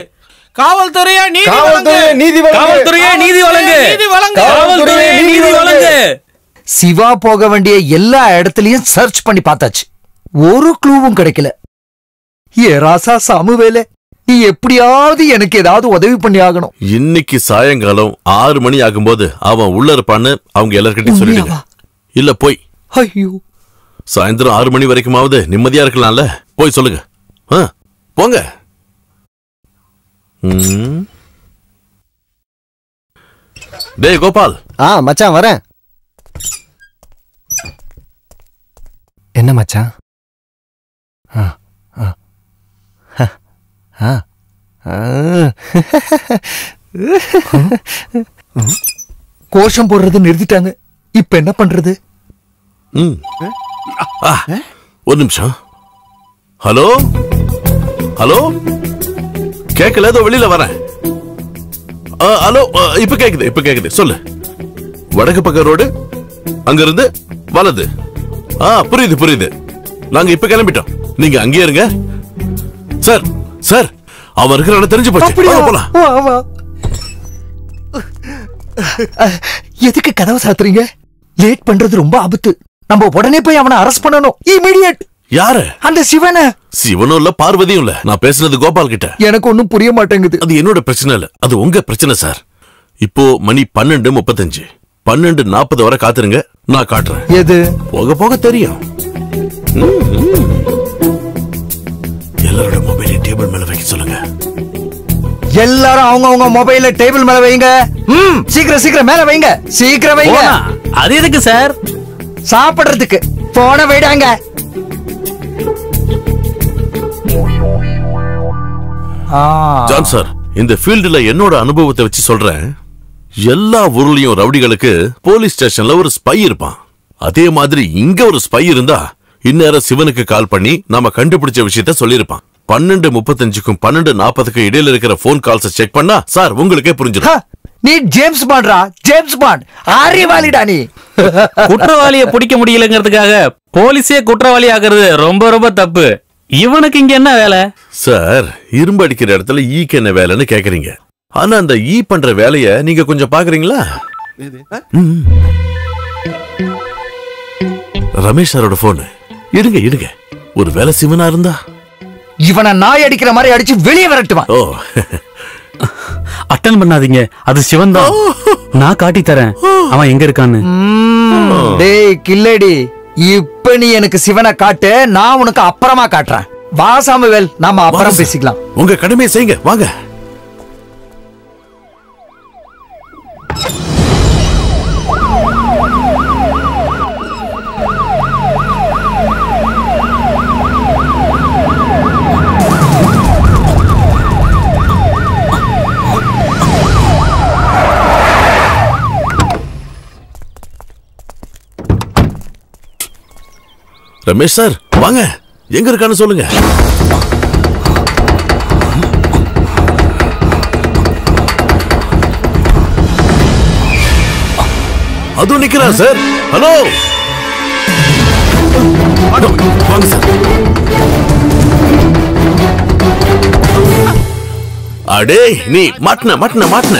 காவல்துறையே நீதி வழங்கு. சிவா போக வேண்டிய எல்லா இடத்துலயும் சர்ச் பண்ணி பார்த்தாச்சு, ஒரு க்ளூவும் கிடைக்கல. ஏ ராசா சாமுவேலே, நீ எப்படியாவது எனக்கு ஏதாவது உதவி பண்ணி ஆகணும். இன்னைக்கு சாயங்காலம் 6 மணி ஆகும்போது அவன் உள்ள இருப்பான்னு அவங்க எல்லார்கிட்டையும் சொல்லிடுங்க. இல்ல போய் ஐயோ, சாயந்தரம் 6 மணி வரைக்குமாவது நிம்மதியா இருக்கலாம்ல, போய் சொல்லுங்க. போங்க. டேய் கோபால். மச்சான் வரேன். என்ன மச்சான்? கோஷம் போடுறது நிறுத்திட்டாங்க, இப்ப என்ன பண்றது? ஒரு நிமிஷம். ஹலோ ஹலோ, கேட்கல, ஏதோ வெளியில வரேன். ஹலோ, இப்ப கேக்குது சொல்லு. வடக்கு பக்க ரோடு, அங்க இருந்து வலது. புரியுது. நாங்க இப்ப கிளம்பிட்டோம், நீங்க அங்கேயே இருங்க. சார் சார், அவன் இருக்கிற தெரிஞ்சு போச்சு. போலாம். எதுக்கு கதவை சாத்துறீங்க? லேட் பண்றது ரொம்ப ஆபத்து. நம்ம உடனே போய் அவனை அரெஸ்ட் பண்ணணும், இமிடியேட். யாரு? அந்த சிவனை. சிவனும் இல்ல, பார்வதியும் இல்ல. நான் பேசுனது கோபால் கிட்ட. எனக்கு ஒண்ணும் புரிய மாட்டேங்குது. அது என்னோட பிரச்சனை இல்ல, அது உங்க பிரச்சனை சார். இப்போ மணி 12:35. 12:40 வரை காத்துருங்க, நான் காட்டுறேன். எது? போக போக தெரியும். எல்லாரோட மொபைலை டேபிள் மேல வைக்க சொல்லுங்க. எல்லாரும் அவங்க மொபைல டேபிள் மேல வைங்க. சீக்கிரம் மேல வைங்க, சீக்கிரம் வைங்க. அது எதுக்கு சார்? சாப்பிடுறதுக்கு. போன வைடாங்க. ஜான் சார், இந்த ஃபீல்டுல என்னோட அனுபவத்தை வச்சு சொல்றேன். எல்லா ஊர்லயும் ரவுடிகளுக்கு போலீஸ் ஸ்டேஷன்ல ஒரு ஸ்பை இருப்பான். அதே மாதிரி இங்க ஒரு ஸ்பை இருந்தா இந்நேரம் சிவனுக்கு கால் பண்ணி நாம கண்டுபிடிச்ச விஷயத்த சொல்லிருப்பான். 12:35க்கும் 12:40க்கும் இடையில இருக்கிற போன் கால்ஸ் செக் பண்ணா சார் உங்களுக்கே புரிஞ்சிடும். நீ ஜேம்ஸ் பாண்ட்ரா, ஜேம்ஸ் பாண்ட். அறிவாளிடா நீ. குற்றவாளியை பிடிக்க முடியலங்கிறதுக்காக போலீஸே குற்றவாளி ஆகிறது ரொம்ப ரொம்ப தப்பு. இவனுக்கு இங்க என்ன வேலை? சார், இரும்பு அடிக்கிற இடத்துல ஈக்கு என்ன வேலைன்னு கேக்குறீங்க. ஆனா அந்த ஈ பண்ற வேலைய நீங்க கொஞ்சம் பாக்குறீங்களா? ரமேஷ் சாரோட போன். இடுங்க. ஒரு வேலை சிவனா இருந்தா இவனை நாய் அடிக்கிற மாதிரி அடிச்சு வெளியே விரட்டுவான். அட்டன் பண்ணாதீங்க, அது சிவன் தான். நான் காட்டி தரேன் அவன் எங்க இருக்கான்னு. டேய் கில்லடி, இப்ப நீ எனக்கு சிவனை காட்டு, நான் உனக்கு அப்புறமா காட்டுறேன். வா சாமுவேல், நாம அப்புறம் பேசிக்கலாம். உங்க கடமையை செய்யுங்க, வாங்க. ரமேஷ் சார் வாங்க, எங்க இருக்கான்னு சொல்லுங்க. அதுவும் நிக்கிறான் சார். ஹலோ, வாங்க சார். அடே நீ மாட்டின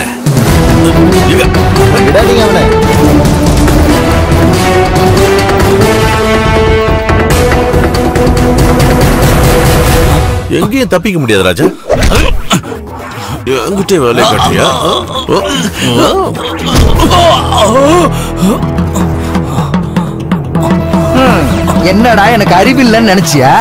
எங்கேயும் தப்பிக்க முடியாது ராஜா. என்கிட்ட வேலை காட்டியா? என்னடா எனக்கு அறிவில்லைன்னு நினைச்சியா?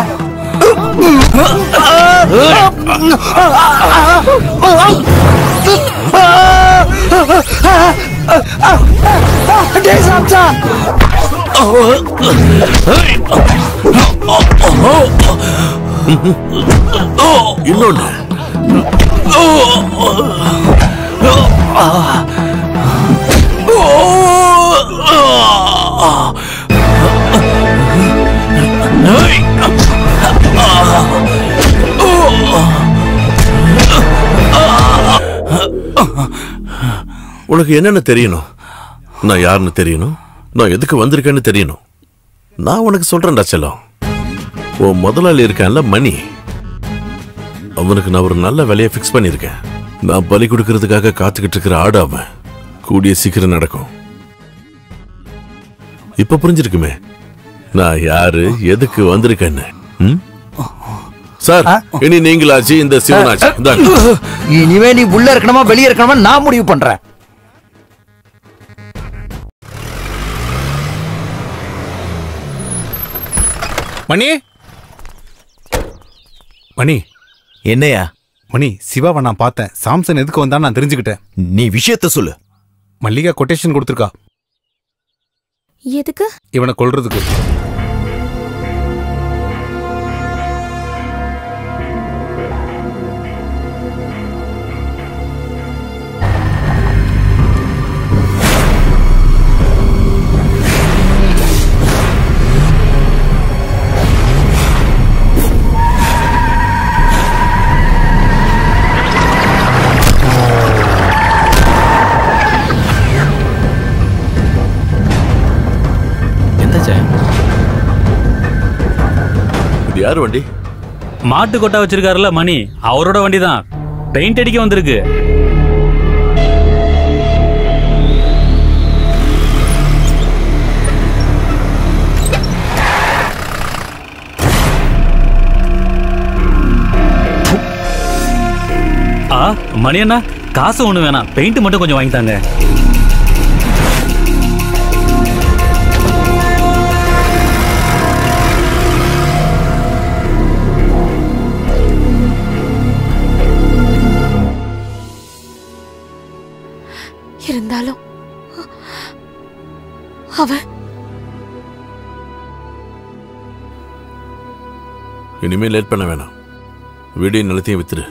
இன்னொன்னு உனக்கு என்னன்னு தெரியணும், நான் யாருன்னு தெரியணும், நான் எதுக்கு வந்திருக்கேன்னு தெரியணும். நான் உனக்கு சொல்றேன்டா செல்லம். உன் முதலாளி இருக்கான்ல மணி, அவனுக்கு நான் ஒரு நல்ல வேலையை ஃபிக்ஸ் பண்ணிருக்கேன். நான் பலி கொடுக்கறதுக்காக காத்துக்கிட்டு இருக்கிற ஆடு அவன். கூடிய சீக்கிரம் நடக்கும். இப்ப புரிஞ்சிருக்குமே நான் யாரு, எதுக்கு வந்திருக்கேன்னு. சார், இனி நீங்களாச்சு இந்த சிவனாச்சு. இனிமே நீ உள்ள இருக்கணுமா வெளியே இருக்கணுமா நான் முடிவு பண்றேன். மணி மணி என்னையா? மணி, சிவாவை நான் பார்த்தேன். சாம்சன் எதுக்கு வந்தான்னு நான் தெரிஞ்சுக்கிட்டேன். நீ விஷயத்த சொல்லு. மல்லிகா கொட்டேஷன் கொடுத்துருக்கா. எதுக்கு? இவனை கொல்றதுக்கு. யாரு வண்டி? மாட்டு கொட்டா வச்சிருக்காருல மணி, அவரோட வண்டி தான். பெயிண்ட் அடிக்க வந்திருக்கு. மணி அண்ணா, காசு ஒண்ணு வேணாம், பெயிண்ட் மட்டும் கொஞ்சம் வாங்கித்தாங்க. இருந்தாலும் அவன் இனிமே லேட் பண்ண வேணாம். வீடியோ நிலத்தையும் வித்துரு.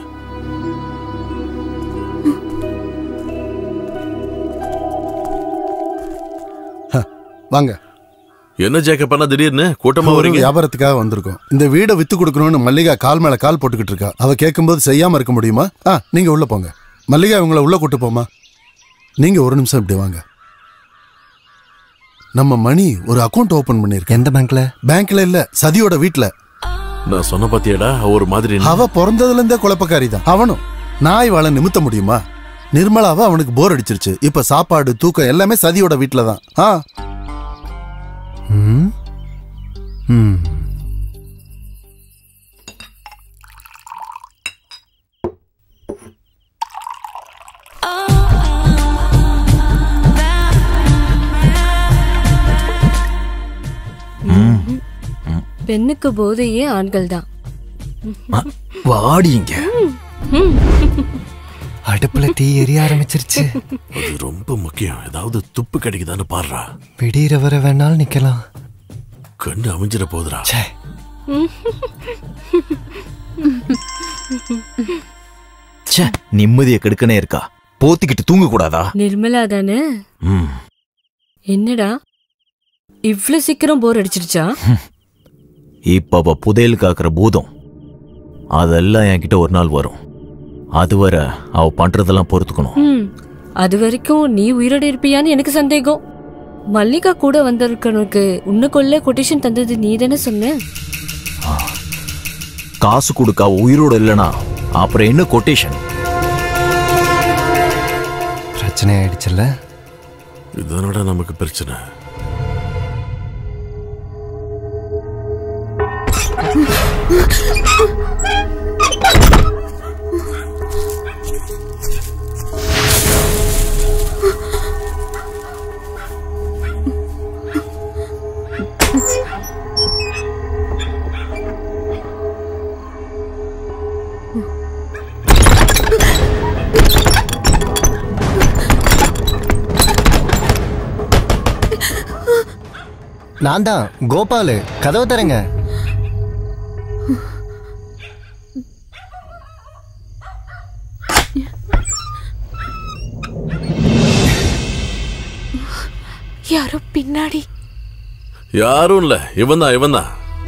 வாங்க. என்ன ஜேக்கப் பண்ணா திடீர்னு கூட்டமா வரீங்க? வியாபாரத்துக்காக வந்திருக்கோம். இந்த வீடை வித்து கொடுக்கணும்னு மல்லிகா கால் மேல கால் போட்டுக்கிட்டு இருக்கா. அவ கேட்கும்போது செய்யாம இருக்க முடியுமா? நீங்க உள்ள போங்க. மல்லிகா உங்களை உள்ள கூட்டு போமா. நீங்க ஒரு நிமிஷம் இப்படி வாங்க. நம்ம மணி ஒரு அக்கவுண்ட் ஓபன் பண்ணிருக்க. எந்த பேங்க்ல? பேங்க்ல இல்ல, சதியோட வீட்ல. நான் சொன்ன பாத்தியாடா, ஒரு மாதிரி. அவ பிறந்ததுல இருந்தே குழப்பக்காரி தான். அவனும் நாய் வாழ நிமித்த முடியுமா? நிர்மலாவா அவனுக்கு போர் அடிச்சிருச்சு. இப்ப சாப்பாடு தூக்கம் எல்லாமே சதியோட வீட்ல தான். பெண்ணுக்கு போதையே ஆண்கள் தான். வாடிங்க. அடுப்புல தீ எரிய ஆரம்பிச்சிருச்சு. அது ரொம்ப முக்கியம். ஏதாவது துப்பு கிடைக்குதான்னு பாடுறா. விடியற வர வேணாலும் நிக்கலாம். கண்ணு அமைஞ்சிட போதுரா. நிம்மதியை கெடுக்கனே இருக்கா. போத்திக்கிட்டு தூங்க கூடாதா? நிர்மலா தானே? என்னடா இவ்ளோ சீக்கிரம் போர் அடிச்சிருச்சா? இப்ப புதையல் காக்குற பூதம் அதெல்லாம் என்கிட்ட ஒரு நாள் வரும். அதுவரை அவ பண்றதெல்லாம் பொறுத்துக்கணும். அது வரைக்கும் நீ உயிரோட இருப்பியான்னு எனக்கு சந்தேகம். மல்லிகா கூட வந்திருக்கனுக்கு உன்னை கொல்ல கொட்டேஷன் தந்தது நீ தானே சொன்ன? காசு கொடுக்க உயிரோட இல்லனா அப்புறம் என்ன கொட்டேஷன்? பிரச்சனை ஆயிடுச்சுல்ல. இதனோட நமக்கு பிரச்சனை. நான் தான் கோபாலு. கதவை தரங்க. யாரோ பின்னாடி. யாரும் இல்ல, இவன் தான்.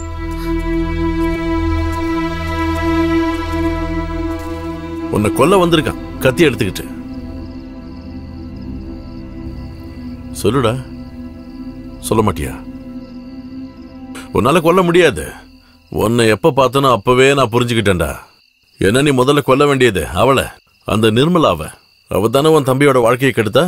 உன்னை கொல்ல வந்திருக்கான் கத்தி எடுத்துக்கிட்டு. சொல்லுடா. சொல்ல மாட்டியா? உன்னால கொல்ல முடியாது. உன்னை எப்ப பார்த்தனோ அப்பவே நான் புரிஞ்சுக்கிட்டேன்டா. என்ன நீ முதல்ல கொல்ல வேண்டியது அவளை, அந்த நிர்மலாவ. அவ தானே உன் தம்பியோட வாழ்க்கையை கெடுத்தா.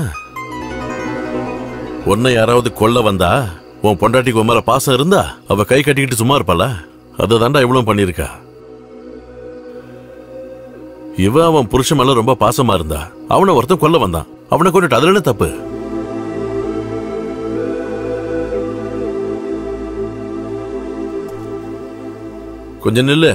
உன்னை யாராவது கொல்ல வந்தா உன் பொண்டாட்டிக்கு உன் மேல பாசம் இருந்தா அவ கை கட்டிக்கிட்டு சும்மா இருப்பாளா? அதை தாண்டா இவ்வளவு பண்ணிருக்கா. இவ அவன் புருஷன் மேல ரொம்ப பாசமா இருந்தா அவனை ஒருத்தன் கொல்ல வந்தான், அவனை கொண்டுட்டு அதுல என்ன தப்பு? கொஞ்சம் நில்லு.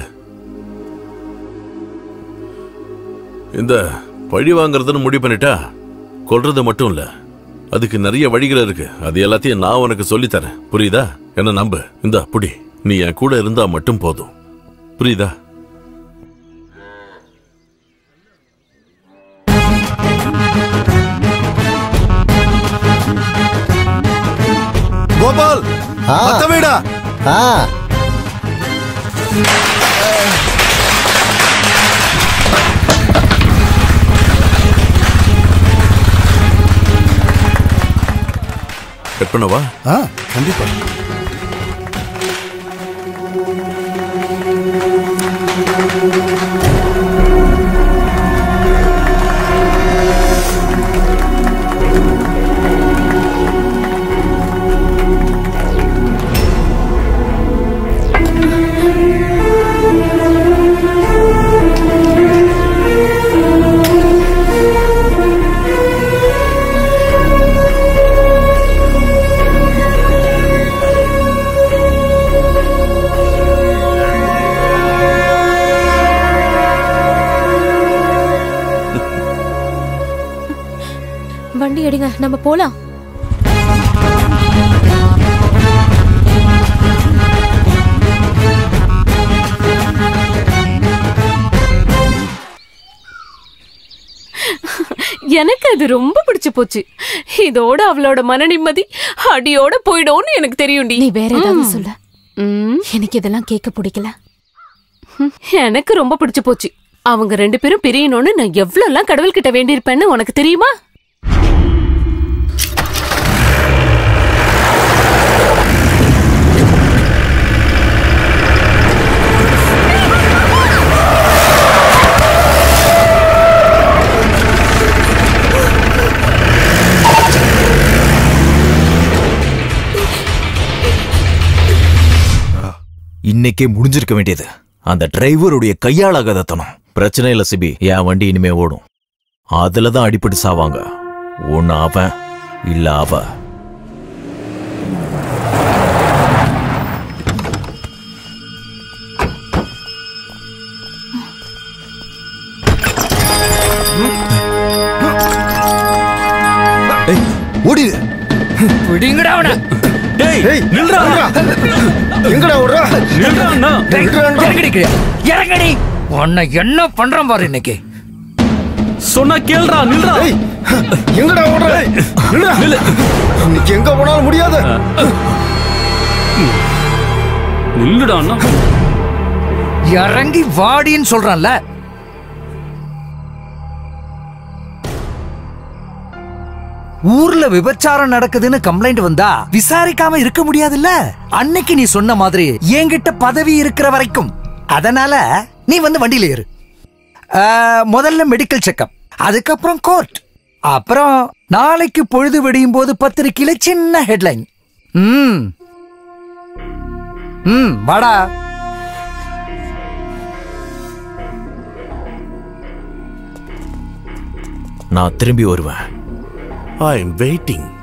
இந்த பழி வாங்கறதுன்னு முடிவு பண்ணிட்டா கொல்றது மட்டும் இல்ல, அதுக்கு நிறைய வழிகள் இருக்கு. அது எல்லாத்தையும் நான் உனக்கு சொல்லித்தரேன், புரியுதா? என்ன நம்பு. இந்த புடி, நீ என் கூட இருந்தா மட்டும் போதும், புரியுதா? கோபால், வீடா? கட் பண்ணவா? கண்டிப்பா. வண்டி எடுங்க, நம்ம போலாம். எனக்கு அது ரொம்ப பிடிச்சு போச்சு. இதோட அவளோட மன நிம்மதி அடியோட போயிடும்னு எனக்கு தெரியும்டி. நீ வேற ஏதாவது சொல்ல. எனக்கு இதெல்லாம் கேட்க பிடிக்கல. எனக்கு ரொம்ப பிடிச்சு போச்சு. அவங்க 2 பேரும் பிரியணும்னு நான் எவ்வளவு கடவுள் கிட்ட வேண்டியிருப்பேன்னு உனக்கு தெரியுமா? இன்னைக்கே முடிஞ்சிருக்க வேண்டியது. அந்த டிரைவருடைய கையாளாகதத்தனம். பிரச்சனை இல்ல சிபி, என் வண்டி இனிமே ஓடும். அதுலதான் அடிப்பட்டு சாவாங்க. ஒன்னு அவன் இல்ல அவ. ஓடிடு. விடுங்கடா அவனை. டேய் நில்றா. எங்கடா ஓடுற? நில்றா அண்ணா. இறங்கடி. இறங்கடி. உன்னை என்ன பண்றான் பாரு இன்னைக்கு. சொன்னா கேளுடா. நில்றா. எங்கடா ஓடுற? நில்லு. இன்னைக்கு எங்க போனாலும் முடியாது. நில்லுடா அண்ணா. இறங்கி வாடின்னு சொல்றான்ல. ஊர்ல விபச்சாரம் நடக்குதுன்னு கம்ப்ளைண்ட் வந்தா விசாரிக்காம இருக்க முடியாதுல்ல. அன்னைக்கு நீ சொன்ன மாதிரி என்கிட்ட பதவி இருக்கிற வரைக்கும். அதனால நீ வந்து வண்டியில ஏறு. முதல்ல மெடிக்கல் செக்அப், அதுக்கப்புறம் கோர்ட், அப்புறம் நாளைக்கு பொழுது விடியும் போது பத்திரிக்கையில சின்ன ஹெட்லைன். வாடா. நான் திரும்பி வருவேன். I am waiting.